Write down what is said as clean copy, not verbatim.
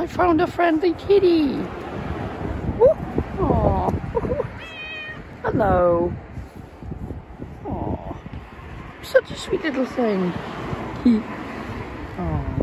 I found a friendly kitty. Oh, hello. Oh, such a sweet little thing. Oh.